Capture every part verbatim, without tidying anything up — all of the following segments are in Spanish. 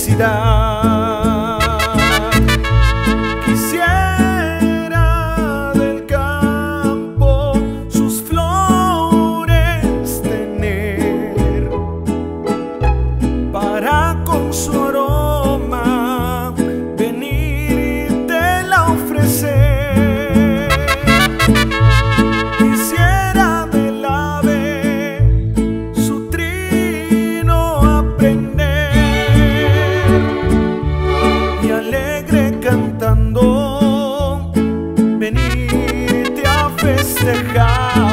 felicidad. Quisiera del campo sus flores tener, para con su aroma venir y te la ofrecer. Quisiera del ave su trino aprender, y alegre cantando venirte a festejar.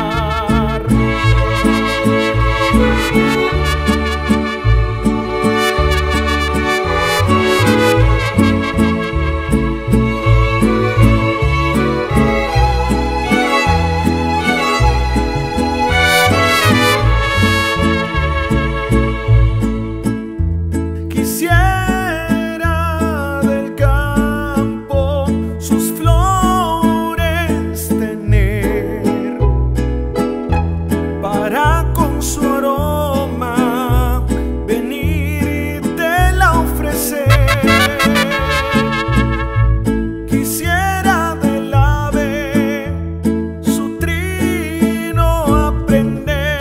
Quisiera del campo sus flores tener, para con su aroma venir y te la ofrecer. Quisiera del ave su trino aprender,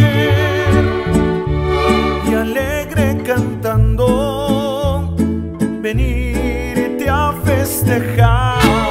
y alegre cantando venirte a festejar.